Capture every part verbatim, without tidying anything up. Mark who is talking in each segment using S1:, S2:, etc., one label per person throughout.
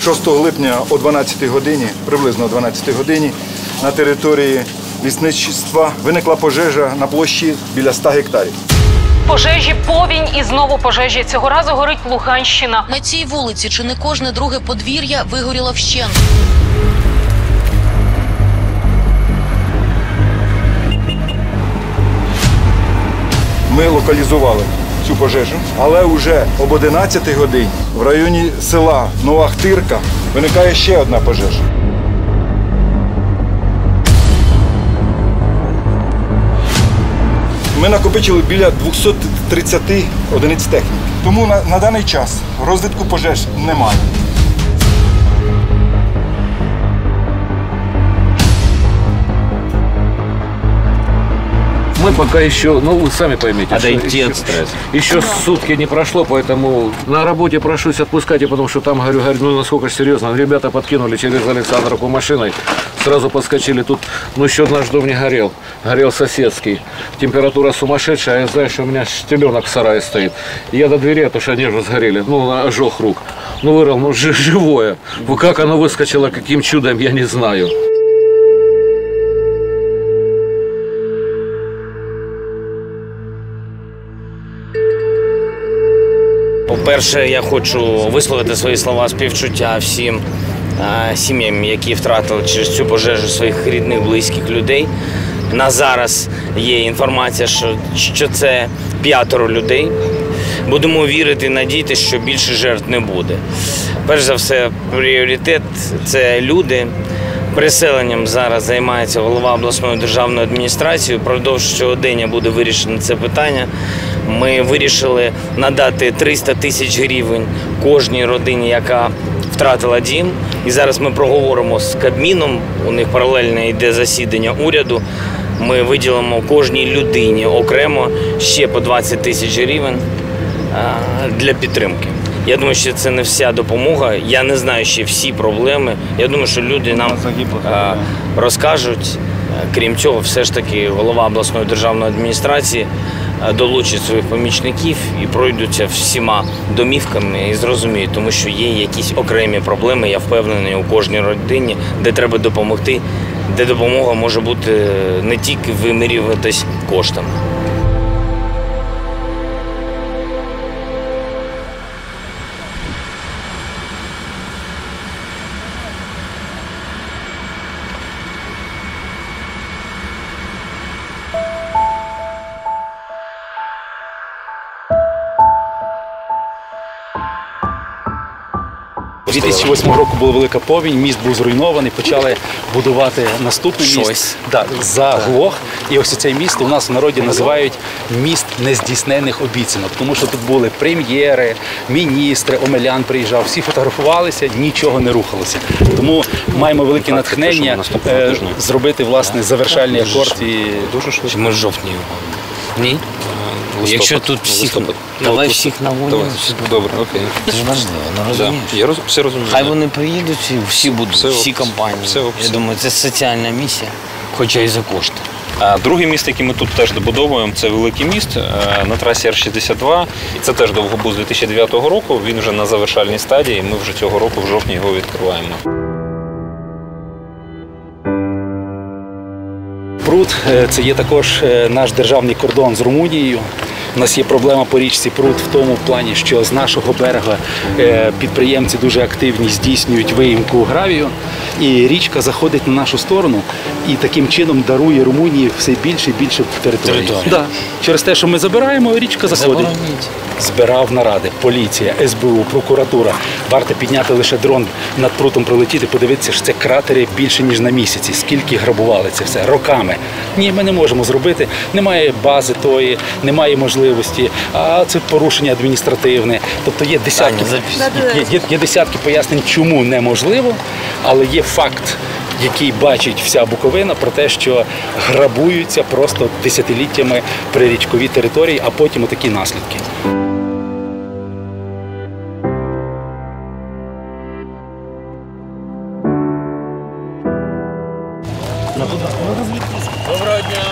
S1: шостого липня о дванадцятій годині, приблизно о дванадцятій годині, на території лісництва виникла пожежа на площі біля ста гектарів.
S2: Пожежі, повінь і знову пожежі. Цього разу горить Луганщина.
S3: На цій вулиці чи не кожне друге подвір'я вигоріло вщент.
S1: Ми локалізували цю пожежу, але вже об одинадцятій годині в районі села Нова Хтирка виникає ще одна пожежа. Ми накопичили біля двохсот тридцяти одиниць техніки. Тому на, на даний час розвитку пожеж немає.
S4: Мы пока еще, ну вы сами поймете,
S5: отойти от стресса.
S4: Еще сутки не прошло, поэтому на работе прошусь отпускайте, потому что там, говорю, говорю, ну насколько серьезно. Ребята подкинули через Александровку машиной, сразу подскочили. Тут, ну еще наш дом не горел, горел соседский. Температура сумасшедшая, я знаю, что у меня теленок в сарае стоит. И я до двери, потому что они уже сгорели, ну ожог рук. Ну вырвал, ну живое. Как оно выскочило, каким чудом, я не знаю.
S5: По-перше, я хочу висловити свої слова співчуття всім а, сім'ям, які втратили через цю пожежу своїх рідних, близьких людей. На зараз є інформація, що, що це п'ятеро людей. Будемо вірити і надіятися, що більше жертв не буде. Перш за все, пріоритет – це люди. Переселенням зараз займається голова обласної державної адміністрації. Впродовж цього дня буде вирішено це питання. Ми вирішили надати триста тисяч гривень кожній родині, яка втратила дім. І зараз ми проговоримо з Кабміном, у них паралельно йде засідання уряду. Ми виділимо кожній людині окремо ще по двадцять тисяч гривень для підтримки. Я думаю, що це не вся допомога. Я не знаю ще всі проблеми. Я думаю, що люди нам а, розкажуть. Крім цього, все ж таки голова обласної державної адміністрації долучить своїх помічників і пройдуться всіма домівками і зрозуміють, тому що є якісь окремі проблеми, я впевнений, у кожній родині, де треба допомогти, де допомога може бути не тільки вимірюватись коштами.
S6: дві тисячі восьмого року була велика повінь, міст був зруйнований, почали будувати наступний
S5: Щось.
S6: міст. Да, заглох. І ось цей міст у нас в народі називають міст нездійснених обіцянок, тому що тут були прем'єри, міністри, Омелян приїжджав, всі фотографувалися, нічого не рухалося. Тому маємо велике натхнення е, зробити, власне, завершальний акорд. І...
S5: Чи ми в жовтні? Ні? Листопад. Якщо тут всіх, давай всіх наводимо.
S7: Добре, окей.
S5: Це ж важливо, ну розумієш?
S7: Я роз, все розумію.
S5: Хай вони приїдуть і всі будуть,
S7: все
S5: всі
S7: оп...
S5: компанії.
S7: Все оп...
S5: Я думаю, це соціальна місія, хоча і за кошти.
S7: А другий міст, який ми тут теж добудовуємо, це великий міст на трасі Р шістдесят два. І це теж довгобуз дві тисячі дев'ятого року, він вже на завершальній стадії, ми вже цього року в жовтні його відкриваємо.
S6: Прут – це є також наш державний кордон з Румунією. У нас є проблема по річці Прут в тому плані, що з нашого берега підприємці дуже активні здійснюють виїмку гравію, і річка заходить на нашу сторону і таким чином дарує Румунії все більше і більше території. Да. Через те, що ми забираємо, річка заходить.
S5: Забороніть.
S6: Збирав наради, поліція, С Б У, прокуратура. Варто підняти лише дрон над Прутом, пролетіти, подивитися, що це кратери більше, ніж на місяці. Скільки грабували це все роками. Ні, ми не можемо зробити. Немає бази тої, немає можливості, а це порушення адміністративне. Тобто є десятки, є, є, є десятки пояснень, чому неможливо, але є факт, який бачить вся Буковина, про те, що грабуються просто десятиліттями прирічкові території, а потім отакі наслідки.
S5: Доброго дня.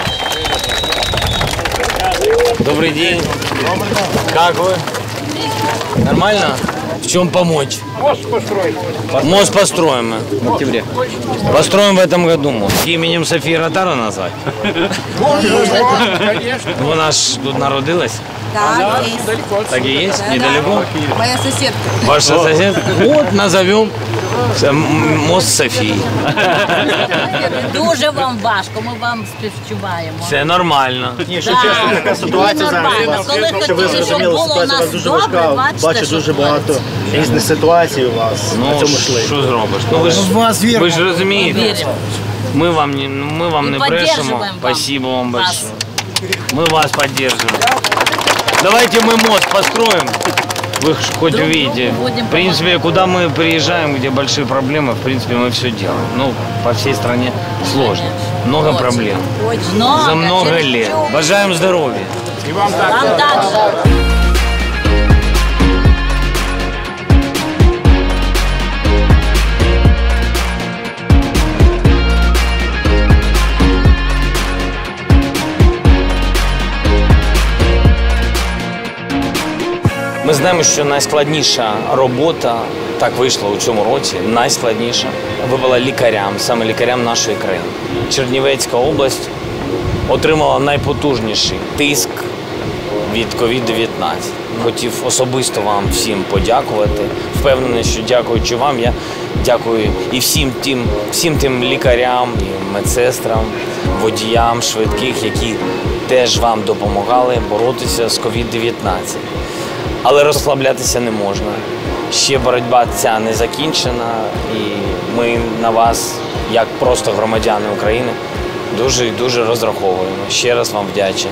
S5: Добрый день. Как вы? Нормально? В чем помочь? Мост построить. Мост построим мы. В октябре. Построим в этом году мост. Именем Софии Ротару назвать? Конечно. Вона ж тут народилась?
S8: Да, есть.
S5: Так и есть? Недалеко?
S8: Моя соседка.
S5: Ваша соседка? Вот, назовем мост Софії.
S9: Дуже вам важко, ми вам співчуваємо.
S5: Це нормально.
S10: Якщо чесно, така ситуація зараз у вас,
S9: Коли
S10: щоб ви
S9: хотіли, щоб
S10: зрозуміли,
S9: було у
S10: ситуація у
S9: нас
S10: вас дуже
S9: добре,
S10: важка.
S9: бачите,
S10: Бачу
S9: що
S10: дуже багато
S9: твориться.
S10: різних ситуацій у вас на
S5: Ну,
S10: цьому шлейфі.
S5: що зробиш? Ну, ви ж, ви ж розумієте,
S9: Віримо.
S5: ми вам не, ну, ми вам
S9: І
S5: не брешемо.
S9: підтримуємо вам.
S5: Спасибо вам
S9: Вас.
S5: большое. Мы вас поддерживаем. Давайте мы мост построим. Вы ж хоть
S9: Друг
S5: увидите.
S9: другу будем
S5: В принципе, куда мы приезжаем, где большие проблемы, в принципе, мы все делаем. Ну, по всей стране сложно. Много
S9: Очень.
S5: проблем.
S9: Много,
S5: За много
S9: чересчур.
S5: лет. Бажаем здоровья.
S9: Вам также.
S5: Ми знаємо, що найскладніша робота, так вийшло у цьому році, найскладніша випала лікарям, саме лікарям нашої країни. Чернівецька область отримала найпотужніший тиск від ковід дев'ятнадцять. Хотів особисто вам всім подякувати. Впевнений, що дякуючи вам, я дякую і всім тим, всім тим лікарям, і медсестрам, водіям швидких, які теж вам допомагали боротися з ковід дев'ятнадцять. Але розслаблятися не можна. Ще боротьба ця не закінчена, і ми на вас, як просто громадяни України, дуже і дуже розраховуємо. Ще раз вам вдячний.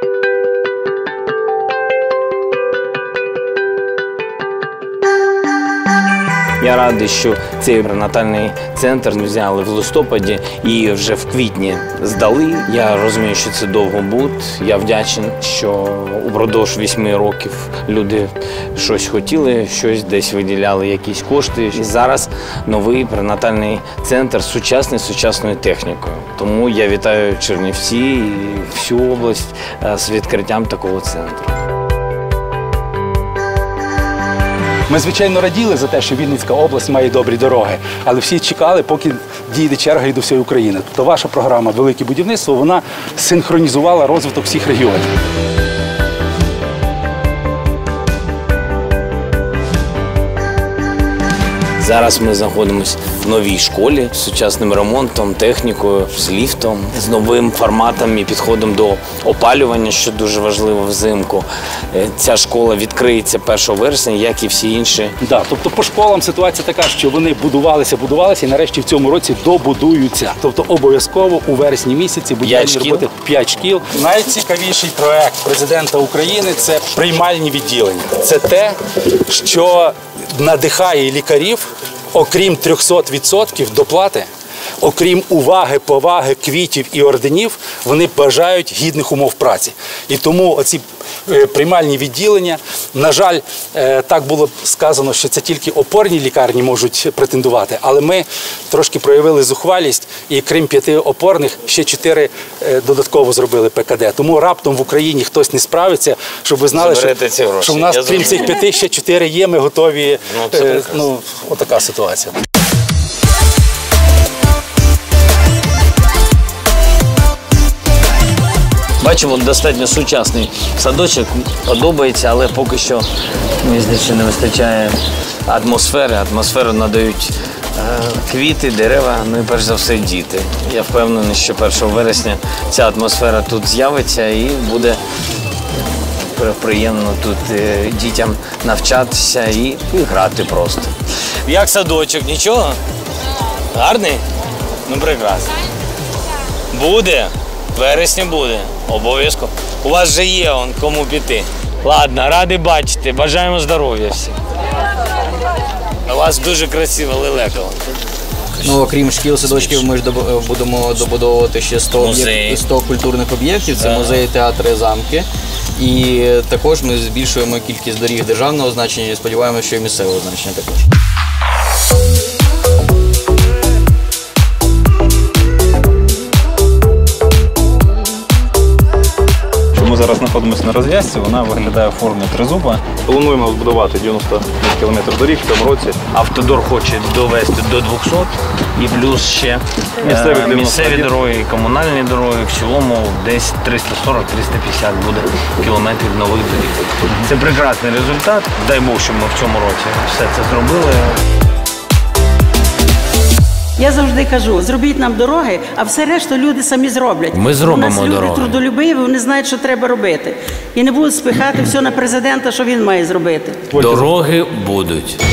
S5: Я радий, що цей перинатальний центр взяли в листопаді і вже в квітні здали. Я розумію, що це довгобуд. Я вдячний, що упродовж вісьми років люди щось хотіли, щось десь виділяли, якісь кошти. І зараз новий перинатальний центр сучасний, з сучасною технікою. Тому я вітаю Чернівці і всю область з відкриттям такого центру.
S6: Ми, звичайно, раділи за те, що Вінницька область має добрі дороги, але всі чекали, поки дійде черга і до всієї України. Тобто ваша програма «Велике будівництво», вона синхронізувала розвиток всіх регіонів.
S5: Зараз ми знаходимося в новій школі з сучасним ремонтом, технікою, з ліфтом, з новим форматом і підходом до опалювання, що дуже важливо взимку. Ця школа відкриється першого вересня, як і всі інші.
S6: Да, тобто по школам ситуація така, що вони будувалися, будувалися і нарешті в цьому році добудуються. Тобто обов'язково у вересні місяці будівельні роботи п'ять шкіл. Найцікавіший проект президента України – це приймальні відділення. Це те, що надихає лікарів, окрім трьохсот відсотків доплати, окрім уваги, поваги, квітів і орденів, вони бажають гідних умов праці. І тому оці приймальні відділення, на жаль, так було сказано, що це тільки опорні лікарні можуть претендувати, але ми трошки проявили зухвалість і крім п'яти опорних, ще чотири додатково зробили Пе Ка Де. Тому раптом в Україні хтось не справиться, щоб ви знали, що, що в нас Я крім цих п'яти ще чотири є, ми готові. Ну, е, ну, отака ситуація.
S5: Бачимо, достатньо сучасний садочок, подобається, але поки що, мені здається, не вистачає атмосфери. Атмосферу надають е, квіти, дерева, ну і перш за все діти. Я впевнений, що першого вересня ця атмосфера тут з'явиться і буде приємно тут е, дітям навчатися і, і грати просто. Як садочок, нічого? Гарний? Ну прекрасно. Буде. Вересня буде, обов'язково. У вас вже є он, кому піти. Ладно, радий бачити, бажаємо здоров'я всім. У вас дуже красиво лелекало.
S11: Ну, окрім шкіл, садочків, ми ж доб- будемо добудовувати ще сто, об'єкт, сто культурних об'єктів. Це музеї, театри, замки. І також ми збільшуємо кількість доріг державного значення і сподіваємося, що і місцевого значення також.
S7: Ми зараз знаходимося на розв'язці, вона виглядає в формі тризуба.
S10: Плануємо збудувати дев'яносто кілометрів доріг в цьому році.
S5: Автодор хоче довести до двохсот і плюс ще
S10: Місцеві
S5: е,
S10: дев'яносто
S5: місцеві
S10: один.
S5: дороги, комунальні дороги. В цілому десь триста сорок - триста п'ятдесят буде кілометрів нових доріг. Це прекрасний результат. Дай Бог, що ми в цьому році все це зробили.
S12: Я завжди кажу, зробіть нам дороги, а все решту люди самі зроблять.
S5: Ми зробимо
S12: У нас люди
S5: дороги.
S12: трудолюбиві, вони знають, що треба робити. І не будуть спихати все на президента, що він має зробити.
S5: Дороги будуть.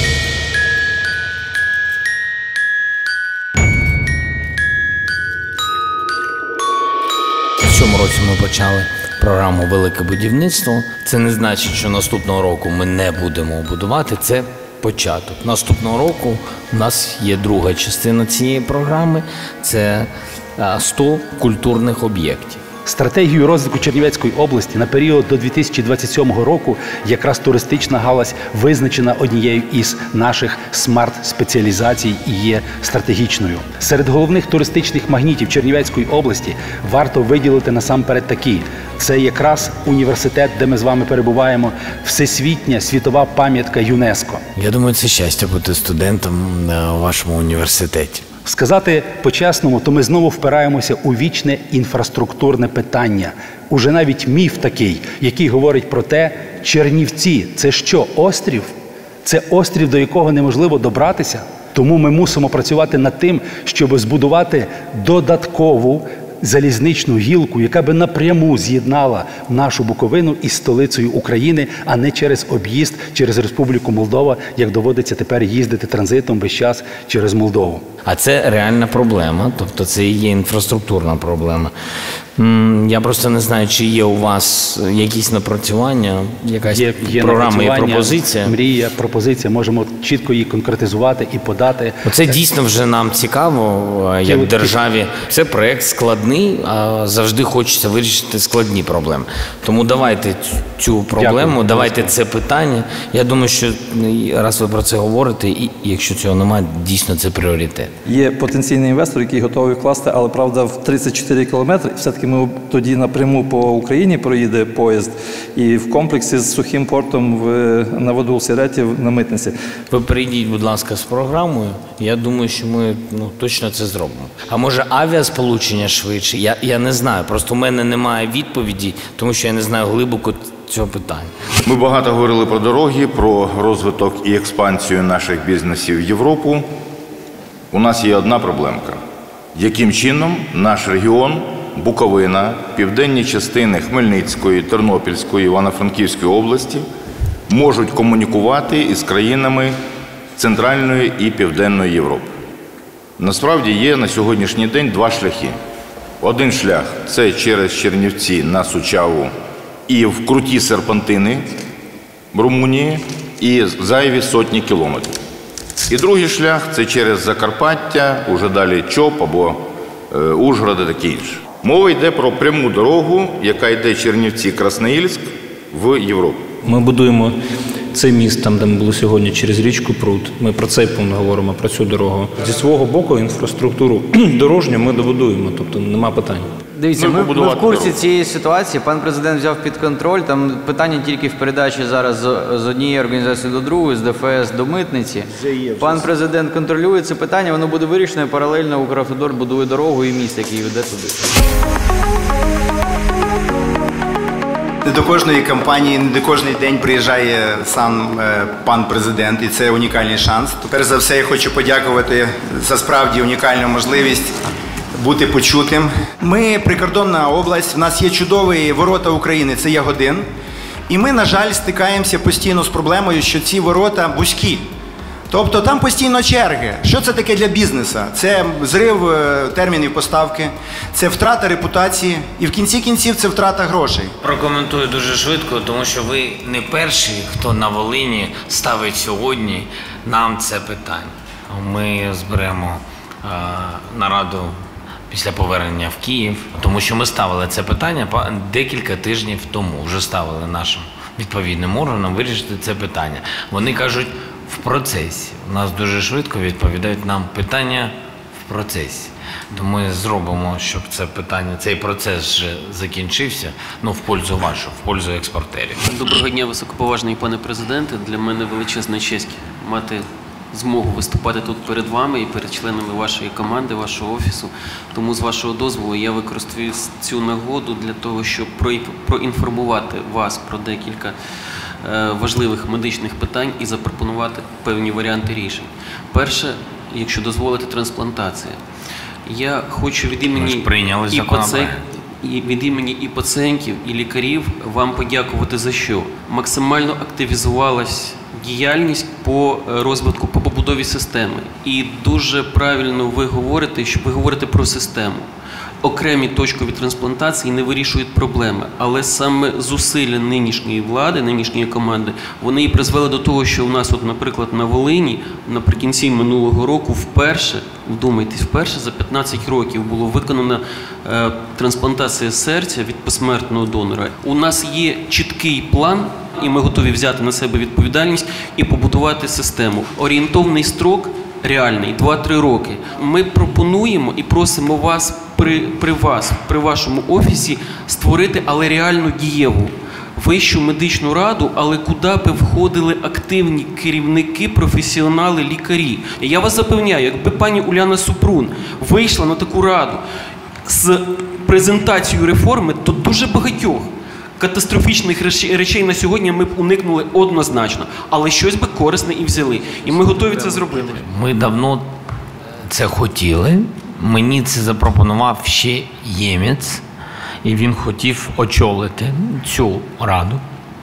S5: В цьому році ми почали програму «Велике будівництво». Це не значить, що наступного року ми не будемо будувати. Це початок. Наступного року у нас є друга частина цієї програми. Це сто культурних об'єктів.
S6: Стратегію розвитку Чернівецької області на період до дві тисячі двадцять сьомого року якраз туристична галузь визначена однією із наших смарт-спеціалізацій і є стратегічною. Серед головних туристичних магнітів Чернівецької області варто виділити насамперед такі. Це якраз університет, де ми з вами перебуваємо, всесвітня світова пам'ятка ЮНЕСКО.
S5: Я думаю, це щастя бути студентом на вашому університеті.
S6: Сказати по-чесному, то ми знову впираємося у вічне інфраструктурне питання. Уже навіть міф такий, який говорить про те, Чернівці – це що, острів? Це острів, до якого неможливо добратися? Тому ми мусимо працювати над тим, щоб збудувати додаткову залізничну гілку, яка би напряму з'єднала нашу Буковину із столицею України, а не через об'їзд, через Республіку Молдова, як доводиться тепер їздити транзитом весь час через Молдову.
S5: А це реальна проблема, тобто це і є інфраструктурна проблема. М, Я просто не знаю, чи є у вас якісь напрацювання, якась
S6: Є, є
S5: програма і
S6: напрацювання,
S5: пропозиція?
S6: Мрія, пропозиція, можемо чітко її конкретизувати і подати.
S5: Оце дійсно вже нам цікаво, як
S6: Ті-
S5: державі. Це проєкт складний, а завжди хочеться вирішити складні проблеми. Тому давайте цю- цю проблему,
S6: Дякую.
S5: давайте це питання. Я думаю, що раз ви про це говорите, і якщо цього немає, дійсно це пріоритет.
S13: Є потенційний інвестор, який готовий вкласти, але, правда, в тридцять чотири кілометри. Все-таки ми тоді напряму по Україні проїде поїзд. І в комплексі з сухим портом в, на воду Сіретів на митниці.
S5: Ви прийдіть, будь ласка, з програмою. Я думаю, що ми ну, точно це зробимо. А може авіасполучення швидше? Я, я не знаю. Просто у мене немає відповіді, тому що я не знаю глибоко цього питання.
S14: Ми багато говорили про дороги, про розвиток і експансію наших бізнесів в Європу. У нас є одна проблемка. Яким чином наш регіон, Буковина, південні частини Хмельницької, Тернопільської, Івано-Франківської області можуть комунікувати із країнами Центральної і Південної Європи? Насправді є на сьогоднішній день два шляхи. Один шлях – це через Чернівці на Сучаву і в круті серпантини в Румунії і зайві сотні кілометрів. І другий шлях – це через Закарпаття, уже далі Чоп або е, Ужгород і таке інше. Мова йде про пряму дорогу, яка йде Чернівці-Красноїльськ в Європу.
S7: Ми будуємо цей міст, там, де ми були сьогодні, через річку Прут. Ми про цей пункт говоримо, про цю дорогу. Зі свого боку інфраструктуру дорожню ми добудуємо, тобто нема питань.
S11: Дивіться, ми, ми в курсі цієї ситуації. Пан президент взяв під контроль. Там питання тільки в передачі зараз з, з однієї організації до другої, з ДФС до митниці. Пан президент контролює це питання, воно буде вирішено. Паралельно Укравтодор будує дорогу і міст, який веде туди.
S10: Не до кожної кампанії, не до кожний день приїжджає сам е, пан президент, і це унікальний шанс. Перш за все, я хочу подякувати за справді унікальну можливість бути почутим. Ми прикордонна область, в нас є чудові ворота України, це Ягодин. І ми, на жаль, стикаємося постійно з проблемою, що ці ворота вузькі. Тобто там постійно черги. Що це таке для бізнесу? Це зрив е, термінів поставки, це втрата репутації і в кінці кінців це втрата грошей.
S5: Прокоментую дуже швидко, тому що ви не перший, хто на Волині ставить сьогодні нам це питання. Ми зберемо е, нараду після повернення в Київ, тому що ми ставили це питання декілька тижнів тому. Вже ставили нашим відповідним органам вирішити це питання. Вони кажуть, в процесі. У нас дуже швидко відповідають нам питання в в процесі. То ми зробимо, щоб це питання, цей процес вже закінчився, ну, в пользу вашу, в пользу експортерів.
S15: Доброго дня, високоповажний пане президенте. Для мене величезна честь мати змогу виступати тут перед вами і перед членами вашої команди, вашого офісу. Тому, з вашого дозволу, я використаю цю нагоду для того, щоб проінформувати вас про декілька важливих медичних питань і запропонувати певні варіанти рішень. Перше, якщо дозволите, трансплантація. Я хочу від імені і, паці... і від імені і пацієнтів, і лікарів вам подякувати за що? Максимально активізувалась діяльність по розвитку, по побудові системи. І дуже правильно ви говорите, що ви говорите про систему. Окремі точкові трансплантації не вирішують проблеми, але саме зусилля нинішньої влади, нинішньої команди, вони і призвели до того, що у нас, от, наприклад, на Волині наприкінці минулого року вперше, вдумайтесь, вперше за п'ятнадцять років було виконано е, трансплантація серця від посмертного донора. У нас є чіткий план, і ми готові взяти на себе відповідальність і побудувати систему. Орієнтовний строк реальний – два-три роки. Ми пропонуємо і просимо вас при, при вас, при вашому офісі створити, але реально дієву Вищу медичну раду, але куди б входили активні керівники, професіонали, лікарі. І я вас запевняю, якби пані Уляна Супрун вийшла на таку раду з презентацією реформи, то дуже багатьох катастрофічних речей на сьогодні ми б уникнули однозначно. Але щось би корисне і взяли. І ми готові це зробити.
S5: Ми давно це хотіли. Мені це запропонував ще Ємець. І він хотів очолити цю раду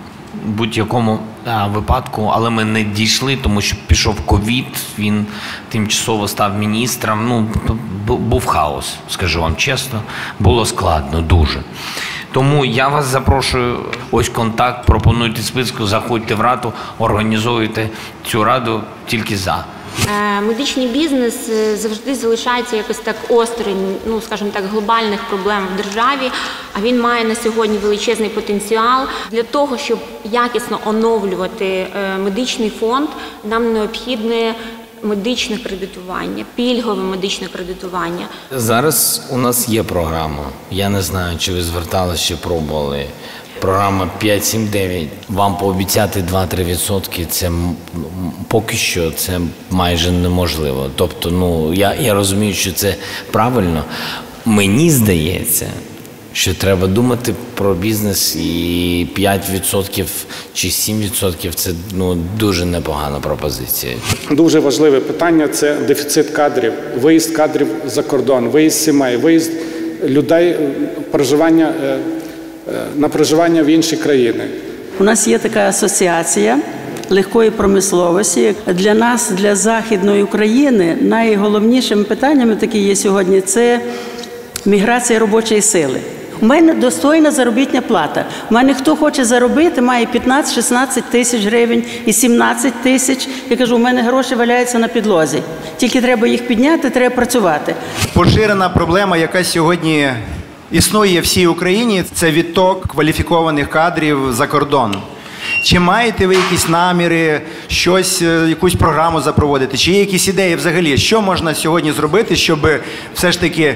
S5: в будь-якому випадку, але ми не дійшли, тому що пішов ковід, він тимчасово став міністром. Ну, був хаос, скажу вам чесно, було складно дуже. Тому я вас запрошую, ось контакт, пропонуйте списку, заходьте в раду, організуйте цю раду тільки за.
S16: Медичний бізнес завжди залишається якось так осторонь, ну, скажімо так, глобальних проблем в державі, а він має на сьогодні величезний потенціал. Для того, щоб якісно оновлювати медичний фонд, нам необхідне медичне кредитування, пільгове медичне кредитування.
S5: Зараз у нас є програма. Я не знаю, чи ви зверталися, чи пробували. Програма п'ять сім дев'ять. Вам пообіцяти два-три відсотки, це поки що це майже неможливо. Тобто, ну, я, я розумію, що це правильно. Мені здається, що треба думати про бізнес, і п'ять відсотків чи сім відсотків – це, ну, дуже непогана пропозиція.
S17: Дуже важливе питання – це дефіцит кадрів, виїзд кадрів за кордон, виїзд сімей, виїзд людей, проживання, на проживання в інші країни.
S12: У нас є така асоціація легкої промисловості. Для нас, для Західної України, найголовнішими питаннями, які є сьогодні, це міграція робочої сили. У мене достойна заробітна плата. У мене хто хоче заробити, має п'ятнадцять-шістнадцять тисяч гривень і сімнадцять тисяч. Я кажу, у мене гроші валяються на підлозі. Тільки треба їх підняти, треба працювати.
S10: Поширена проблема, яка сьогодні існує в всій Україні, це відток кваліфікованих кадрів за кордон. Чи маєте ви якісь наміри, щось, якусь програму запроводити? Чи є якісь ідеї взагалі? Що можна сьогодні зробити, щоб все ж таки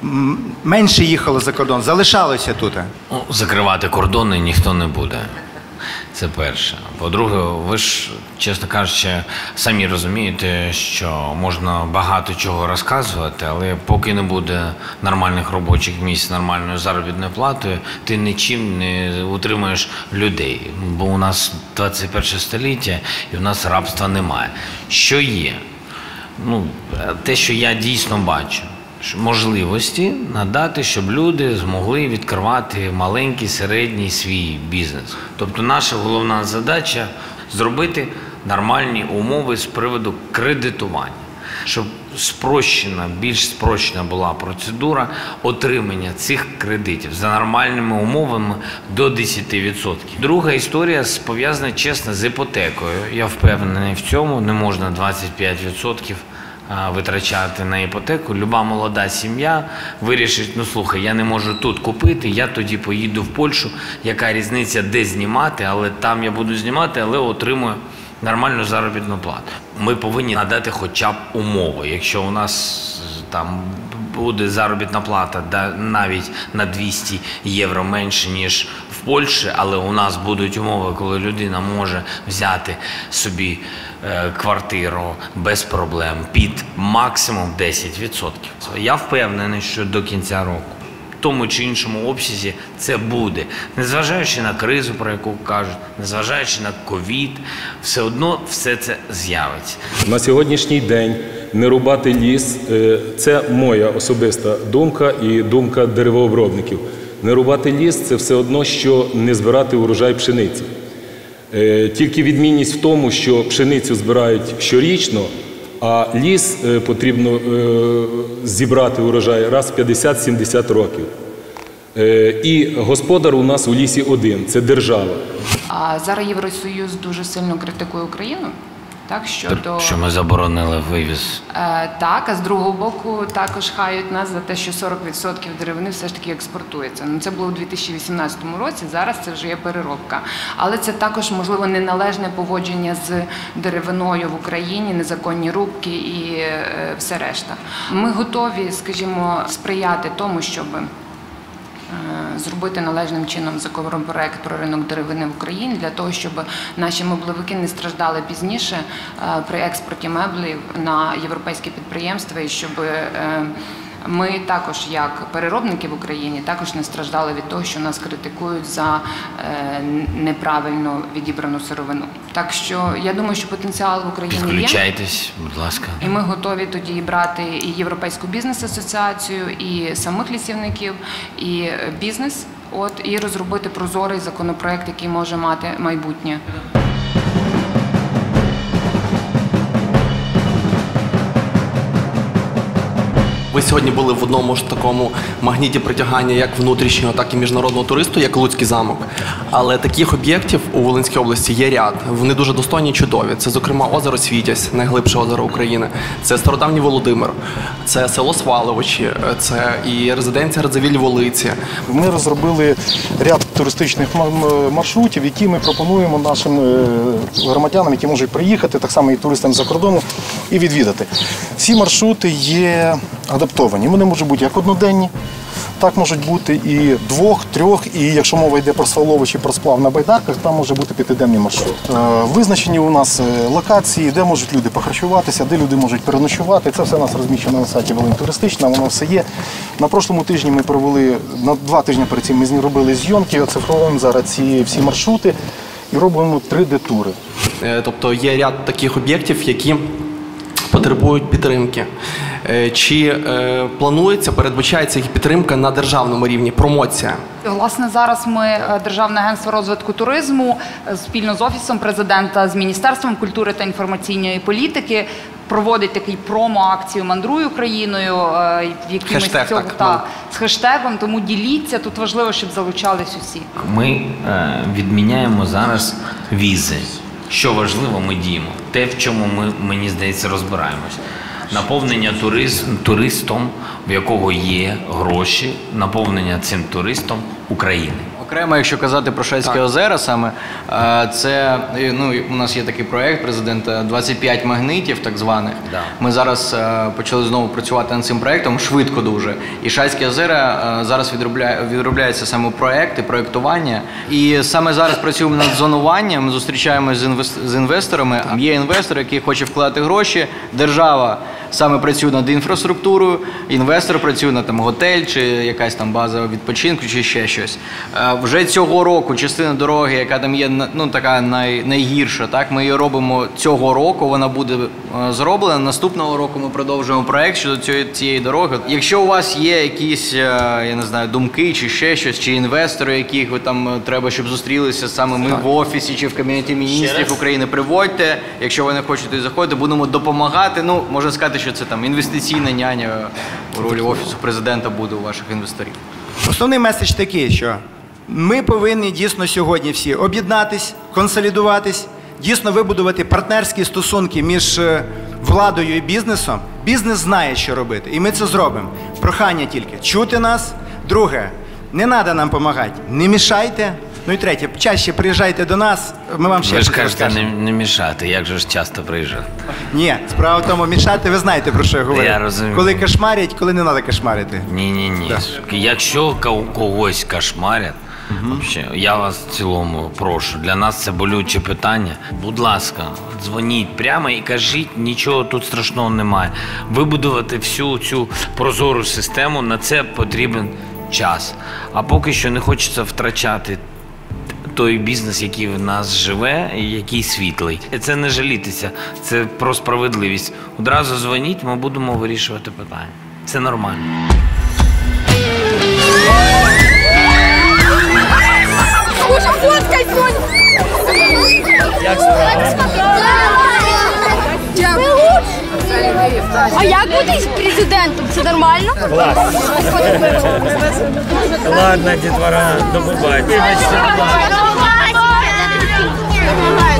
S10: менше їхало за кордон, залишалося тут?
S5: Ну, закривати кордони ніхто не буде. Це перше. По-друге, ви ж, чесно кажучи, самі розумієте, що можна багато чого розказувати, але поки не буде нормальних робочих місць, нормальною заробітною платою, ти нічим не утримуєш людей. Бо у нас двадцять перше століття і в нас рабства немає. Що є? Ну, те, що я дійсно бачу. Можливості надати, щоб люди змогли відкривати маленький, середній свій бізнес. Тобто наша головна задача – зробити нормальні умови з приводу кредитування, щоб спрощена, більш спрощена була процедура отримання цих кредитів за нормальними умовами до десять відсотків. Друга історія пов'язана, чесно, з іпотекою. Я впевнений в цьому, не можна двадцять п'ять відсотків витрачати на іпотеку. Люба молода сім'я вирішить, ну слухай, я не можу тут купити, я тоді поїду в Польщу, яка різниця, де знімати, але там я буду знімати, але отримую нормальну заробітну плату. Ми повинні надати хоча б умови. Якщо у нас там буде заробітна плата навіть на двісті євро менше, ніж в Польщі, але у нас будуть умови, коли людина може взяти собі квартиру без проблем під максимум десять відсотків. Я впевнений, що до кінця року в тому чи іншому обсязі це буде. Незважаючи на кризу, про яку кажуть, незважаючи на ковід, все одно все це з'явиться.
S18: На сьогоднішній день не рубати ліс – це моя особиста думка і думка деревообробників. Не рубати ліс – це все одно, що не збирати урожай пшениці. Тільки відмінність в тому, що пшеницю збирають щорічно, а ліс потрібно зібрати урожай раз в п'ятдесят-сімдесят років. І господар у нас у лісі один – це держава.
S19: А зараз Євросоюз дуже сильно критикує Україну. Так, щодо...
S5: Що ми заборонили вивіз.
S19: Е, так, а з другого боку також хають нас за те, що сорок відсотків деревини все ж таки експортується. Ну, це було у дві тисячі вісімнадцятому році, зараз це вже є переробка. Але це також, можливо, неналежне поводження з деревиною в Україні, незаконні рубки і е, все решта. Ми готові, скажімо, сприяти тому, щоб зробити належним чином законопроект про ринок деревини в Україні для того, щоб наші меблевики не страждали пізніше при експорті меблів на європейські підприємства і щоб ми також, як переробники в Україні, також не страждали від того, що нас критикують за неправильно відібрану сировину. Так що я думаю, що потенціал в Україні є.
S5: Включайтесь, будь ласка.
S19: І ми готові тоді брати і Європейську бізнес-асоціацію, і самих лісівників, і бізнес, от, і розробити прозорий законопроект, який може мати майбутнє.
S20: Ви сьогодні були в одному ж такому магніті притягання як внутрішнього, так і міжнародного туристу, як Луцький замок. Але таких об'єктів у Волинській області є ряд. Вони дуже достойні і чудові. Це, зокрема, озеро Світязь, найглибше озеро України. Це стародавній Володимир, це село Сваловичі, це і резиденція Радзивіль-Волиці.
S21: Ми розробили ряд туристичних маршрутів, які ми пропонуємо нашим громадянам, які можуть приїхати, так само і туристам за кордону, і відвідати. Ці маршрути є адаптовані. Вони можуть бути як одноденні, так можуть бути і двох, трьох, і якщо мова йде про Сваловичі, про сплав на байдарках, там може бути п'ятиденний маршрут. Визначені у нас локації, де можуть люди похарчуватися, де люди можуть переночувати. Це все у нас розміщено на сайті Волинь Туристична, воно все є. На прошлому тижні ми провели, на два тижні перед цим ми робили зйомки, оцифровуємо зараз ці всі маршрути і робимо три де-тури.
S20: Тобто є ряд таких об'єктів, які потребують підтримки. Чи е, планується, передбачається їх підтримка на державному рівні, промоція?
S19: Власне, зараз ми, Державне агентство розвитку туризму, спільно з Офісом Президента, з Міністерством культури та інформаційної політики проводить такий промо-акцію «Мандруй Україною», в якій
S20: Хештег,
S19: цього,
S20: так,
S19: та, з хештегом, тому діліться, тут важливо, щоб залучались усі.
S5: Ми е, відміняємо зараз візи. Що важливо, ми діємо. Те, в чому ми, мені здається, розбираємось. Наповнення турист, туристом, в якого є гроші, наповнення цим туристом України.
S11: Окремо, якщо казати про Шацьке озеро саме, це, ну, у нас є такий проєкт президента «двадцять п'ять магнитів», так званих. Да. Ми зараз почали знову працювати над цим проєктом, швидко дуже. І Шацьке озеро зараз відробляє, відробляється саме проєкти, проєктування. І саме зараз працюємо над зонуванням, зустрічаємося з, інвест... з інвесторами. Є інвестор, який хоче вкладати гроші, держава саме працює над інфраструктурою, інвестор працює над там, готель, чи якась там база відпочинку, чи ще щось. Вже цього року частина дороги, яка там є, ну, така най, найгірша, так, ми її робимо цього року, вона буде зроблена. Наступного року ми продовжуємо проєкт щодо цієї, цієї дороги. Якщо у вас є якісь, я не знаю, думки, чи ще щось, чи інвестори, яких ви там треба, щоб зустрілися саме ми в Офісі, чи в Кабінеті міністрів України, приводьте. Якщо ви не хочете заходити, будемо допомагати. Ну, можна сказати, що це там інвестиційна няня у ролі Офісу Президента буде у ваших інвесторів.
S10: Основний меседж такий, що ми повинні дійсно сьогодні всі об'єднатись, консолідуватись, дійсно вибудувати партнерські стосунки між владою і бізнесом. Бізнес знає, що робити, і ми це зробимо. Прохання тільки чути нас. Друге, не треба нам допомагати, не мішайте, Ну і третє, чаще приїжджайте до нас, ми вам ще
S5: Ви ж
S10: щось
S5: кажете, не,
S10: розкажемо.
S5: не мішати, як же ж часто приїжджати?
S10: Ні, справа в тому, мішати, ви знаєте, про що я говорю.
S5: Я розумію.
S10: Коли кошмарять, коли не треба кошмарити.
S5: Ні-ні-ні. Якщо ко- когось кошмарять, вообще, я вас в цілому прошу, для нас це болюче питання. Будь ласка, дзвоніть прямо і кажіть, нічого тут страшного немає. Вибудувати всю цю прозору систему, на це потрібен час. А поки що не хочеться втрачати той бізнес, який в нас живе, і який світлий. І це не жалітися, це про справедливість. Одразу дзвоніть, ми будемо вирішувати питання. Це нормально.
S2: Слушай, фоткай, Сонь!
S5: Як справа?
S2: А як бути президентом? Це нормально?
S5: Клас. Ладно, дітвора, до побачення.